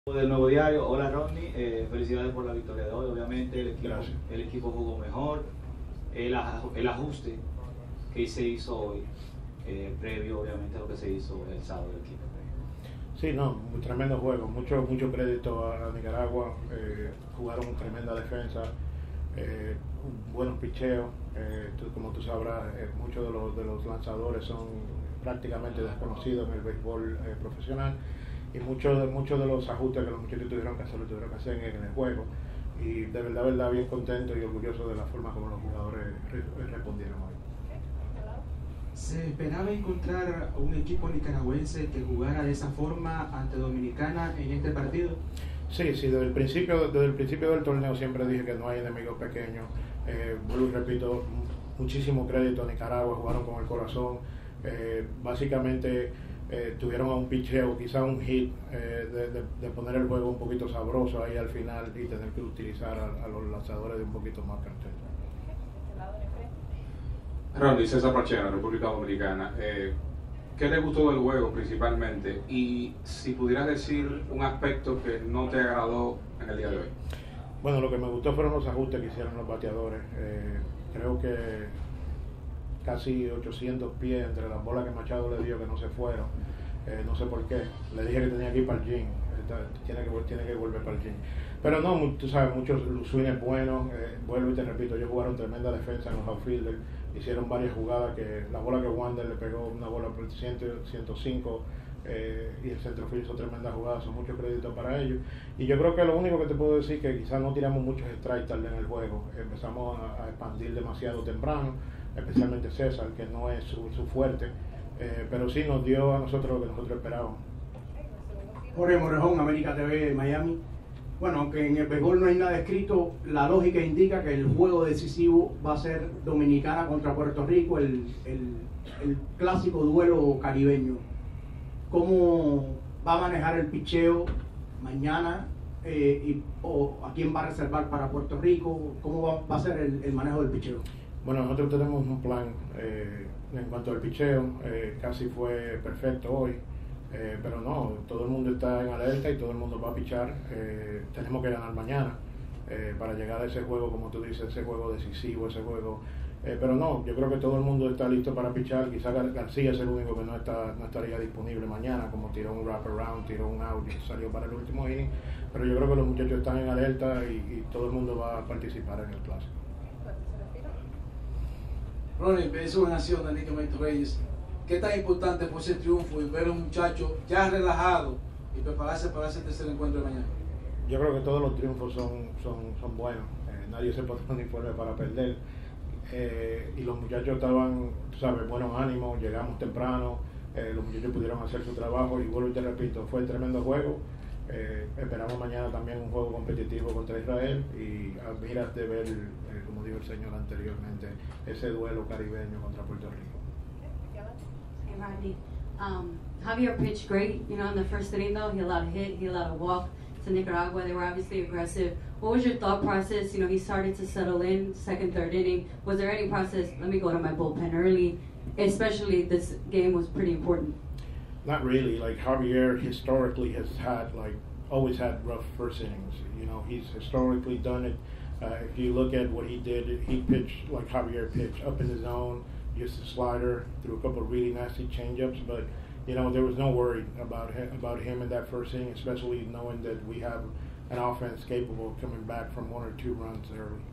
Del Nuevo Diario. Hola Ronnie, felicidades por la victoria de hoy. Obviamente el equipo jugó mejor. El ajuste que se hizo hoy, previo obviamente a lo que se hizo el sábado del equipo. Sí, no, un tremendo juego, mucho crédito a Nicaragua, jugaron una tremenda defensa, buenos picheos, como tú sabrás, muchos de los lanzadores son prácticamente desconocidos en el béisbol profesional, y muchos de los ajustes que los muchachos tuvieron que hacer en el juego, y de verdad bien contento y orgulloso de la forma como los jugadores respondieron hoy. ¿Se esperaba encontrar un equipo nicaragüense que jugara de esa forma ante Dominicana en este partido? Sí, desde el principio del torneo siempre dije que no hay enemigos pequeños. Vuelvo y repito, muchísimo crédito a Nicaragua, jugaron con el corazón. Básicamente tuvieron a un picheo, quizá un hit, de poner el juego un poquito sabroso ahí al final y tener que utilizar a los lanzadores de un poquito más cartel. Ronnie, César Pachena, República Dominicana. ¿Qué te gustó del juego principalmente? Y si pudieras decir un aspecto que no te agradó en el día de hoy. Bueno, lo que me gustó fueron los ajustes que hicieron los bateadores. Creo que casi 800 pies entre las bolas que Machado le dio que no se fueron. No sé por qué. Le dije que tenía que ir para el gym. Tiene que volver para el gym. Pero no, tú sabes, muchos swings buenos. Vuelvo y te repito, ellos jugaron tremenda defensa en los outfielders. Hicieron varias jugadas que la bola que Wander le pegó, una bola por 105, y el centrofield hizo tremenda jugada, son muchos créditos para ellos. Y yo creo que lo único que te puedo decir es que quizás no tiramos muchos strikes tarde en el juego. Empezamos a expandir demasiado temprano, especialmente César, que no es su fuerte, pero sí nos dio a nosotros lo que nosotros esperábamos. Jorge Morejón, América TV, Miami. Bueno, aunque en el béisbol no hay nada escrito, la lógica indica que el juego decisivo va a ser Dominicana contra Puerto Rico, el clásico duelo caribeño. ¿Cómo va a manejar el picheo mañana? ¿O a quién va a reservar para Puerto Rico? ¿Cómo va a ser el manejo del picheo? Bueno, nosotros tenemos un plan en cuanto al picheo, casi fue perfecto hoy. Pero no, todo el mundo está en alerta y todo el mundo va a pichar. Tenemos que ganar mañana para llegar a ese juego, como tú dices, ese juego decisivo, ese juego. Pero no, yo creo que todo el mundo está listo para pichar. Quizás García es el único que no estaría disponible mañana, como tiró un wraparound, tiró un out y salió para el último inning. Pero yo creo que los muchachos están en alerta y todo el mundo va a participar en el clásico. Ronnie, beso en acción de Nicky Maito Reyes. ¿Qué tan importante fue ese triunfo y ver a un muchacho ya relajado y prepararse para ese tercer encuentro de mañana? Yo creo que todos los triunfos son buenos. Nadie se pone un uniforme para perder. Y los muchachos estaban, tú sabes, buenos ánimos, llegamos temprano, los muchachos pudieron hacer su trabajo y vuelvo y te repito, fue un tremendo juego. Esperamos mañana también un juego competitivo contra Israel y a miras de ver, como dijo el señor anteriormente, ese duelo caribeño contra Puerto Rico. Hey, Rodney. Javier pitched great, in the first inning though. He allowed a hit, he allowed a walk to Nicaragua. They were obviously aggressive. What was your thought process? He started to settle in second, third inning. Was there any process, let me go to my bullpen early, especially this game was pretty important? Not really. Like Javier historically has always had rough first innings. He's historically done it. If you look at what he did, he pitched like Javier pitched, up in the zone, used a slider, threw a couple of really nasty changeups, but there was no worry about him in that first inning, especially knowing that we have an offense capable of coming back from 1 or 2 runs early.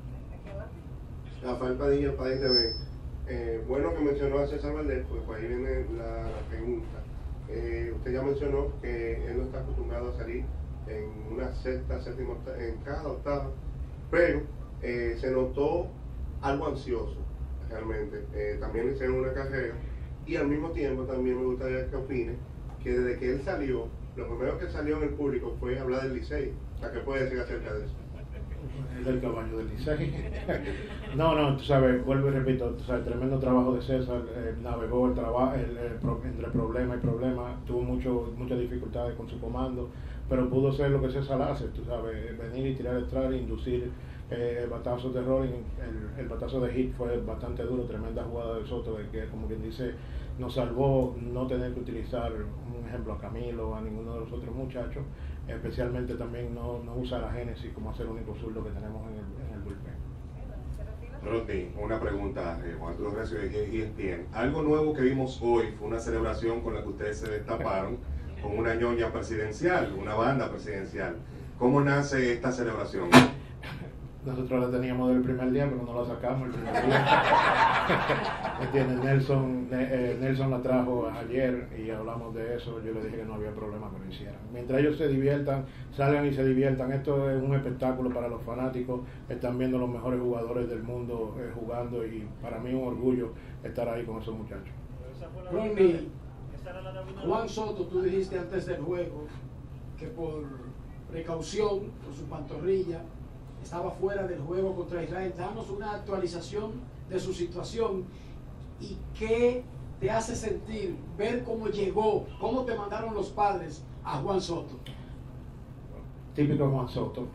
Rafael Padilla, Padilla TV. Bueno que mencionó a César Valdés, pues ahí viene la pregunta. Usted ya mencionó que él no está acostumbrado a salir en una sexta, séptima, en cada octava, pero se notó algo ansioso realmente. También le hicieron una carrera y al mismo tiempo también me gustaría que opine que desde que él salió, lo primero que salió en el público fue hablar del Licey. O sea, ¿qué puede decir acerca de eso? Del caballo del Licey. No, tú sabes, vuelvo y repito, tú sabes, tremendo trabajo de César, navegó entre problema y problema, tuvo muchas dificultades con su comando, pero pudo ser lo que César hace, tú sabes, venir y tirar el strike, inducir batazos de rolling. El batazo de hit fue bastante duro, tremenda jugada de Soto, de que, como quien dice, nos salvó no tener que utilizar, un ejemplo, a Camilo o a ninguno de los otros muchachos, especialmente también no usar a Génesis como es el único zurdo que tenemos en el bullpen. Rodney, una pregunta, Juan Arturo Recio de ESPN. Algo nuevo que vimos hoy fue una celebración con la que ustedes se destaparon con una ñoña presidencial, una banda presidencial. ¿Cómo nace esta celebración? Nosotros la teníamos del primer día, pero no la sacamos el primer día. ¿Entiendes? Nelson la trajo ayer y hablamos de eso. Yo le dije que no había problema que lo hicieran. Mientras ellos se diviertan, salgan y se diviertan. Esto es un espectáculo para los fanáticos. Están viendo los mejores jugadores del mundo jugando y para mí es un orgullo estar ahí con esos muchachos. Ronnie, Juan Soto, tú dijiste antes del juego que por precaución, por su pantorrilla, estaba fuera del juego contra Israel. Danos una actualización de su situación y qué te hace sentir ver cómo llegó, cómo te mandaron los padres a Juan Soto. Típico Juan Soto.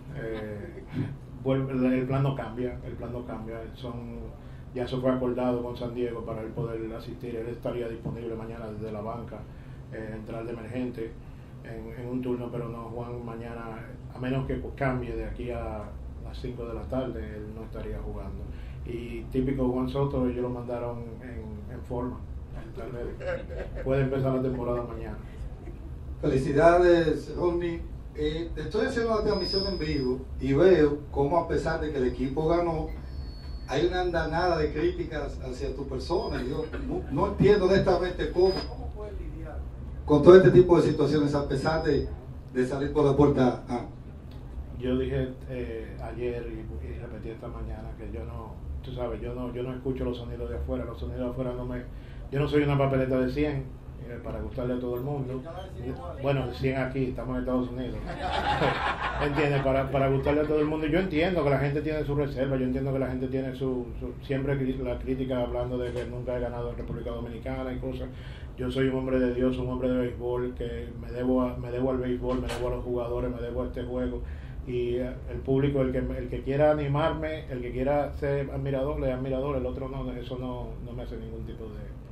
El plan no cambia, ya se fue acordado con San Diego para él poder asistir. Él estaría disponible mañana desde la banca, entrar de emergente en un turno, pero no, Juan mañana, a menos que cambie de aquí a las 5 de la tarde, él no estaría jugando. Y típico Juan Soto, ellos lo mandaron en forma. Puede empezar la temporada mañana. Felicidades, Ronnie. Estoy haciendo la transmisión en vivo y veo cómo, a pesar de que el equipo ganó, hay una andanada de críticas hacia tu persona. Yo no entiendo honestamente cómo puedes lidiar con todo este tipo de situaciones a pesar de salir por la puerta A. Yo dije ayer y repetí esta mañana que yo no, tú sabes, yo no escucho los sonidos de afuera. Los sonidos de afuera yo no soy una papeleta de 100 para gustarle a todo el mundo. Bueno, de 100 aquí, estamos en Estados Unidos. ¿Entiendes? Para gustarle a todo el mundo. Yo entiendo que la gente tiene su reserva, yo entiendo que la gente tiene siempre la crítica hablando de que nunca he ganado en República Dominicana y cosas. Yo soy un hombre de Dios, un hombre de béisbol, que me debo al béisbol, me debo a los jugadores, me debo a este juego. Y el público, el que quiera animarme, el que quiera ser admirador, es admirador, el otro no, eso no me hace ningún tipo de...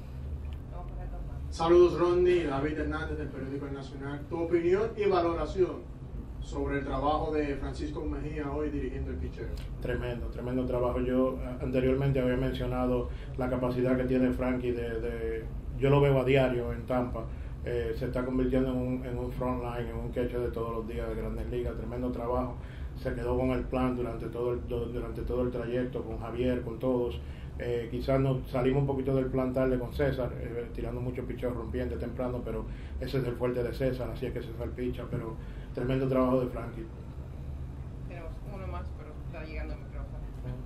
Saludos, Ronnie, David Hernández del periódico El Nacional. Tu opinión y valoración sobre el trabajo de Francisco Mejía hoy dirigiendo el picheo. Tremendo trabajo. Yo anteriormente había mencionado la capacidad que tiene Frankie yo lo veo a diario en Tampa. Se está convirtiendo en un frontline, en un catcher de todos los días de Grandes Ligas. Tremendo trabajo. Se quedó con el plan durante todo el trayecto, con Javier, con todos. Quizás nos salimos un poquito del plan tarde con César, tirando muchos picheos rompientes temprano, pero ese es el fuerte de César, así es que César picha, pero tremendo trabajo de Frankie. Tenemos uno más, pero está llegando el micrófono.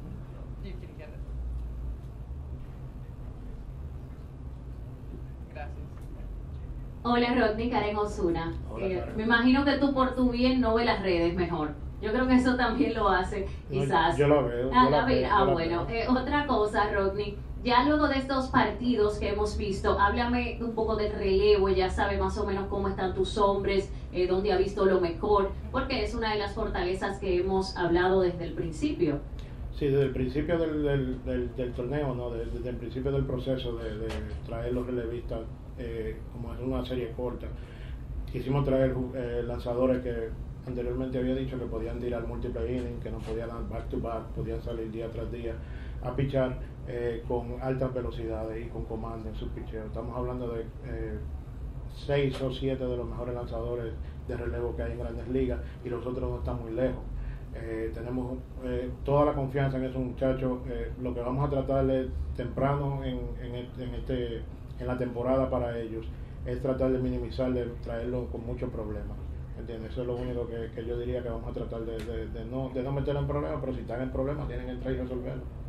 Gracias. Hola Rodney, Karen Osuna. Me imagino que tú por tu bien no ves las redes mejor. Yo creo que eso también lo hace, quizás. Yo lo veo. Bueno. Otra cosa, Rodney. Ya luego de estos partidos que hemos visto, háblame un poco del relevo, ya sabe más o menos cómo están tus hombres, dónde ha visto lo mejor, porque es una de las fortalezas que hemos hablado desde el principio. Sí, desde el principio del torneo, ¿no? Desde el principio del proceso de traer los relevistas, como es una serie corta, quisimos traer lanzadores que anteriormente había dicho que podían tirar múltiples innings, que no podían dar back to back, podían salir día tras día a pichar con altas velocidades y con comando en sus picheos. Estamos hablando de 6 o 7 de los mejores lanzadores de relevo que hay en Grandes Ligas y los otros no están muy lejos. Tenemos toda la confianza en esos muchachos. Lo que vamos a tratarles temprano en la temporada para ellos es tratar de minimizar, de traerlos con muchos problemas. ¿Entiendes? Eso es lo único que yo diría que vamos a tratar de no meterlos en problemas, pero si están en problemas tienen que entrar y resolverlo.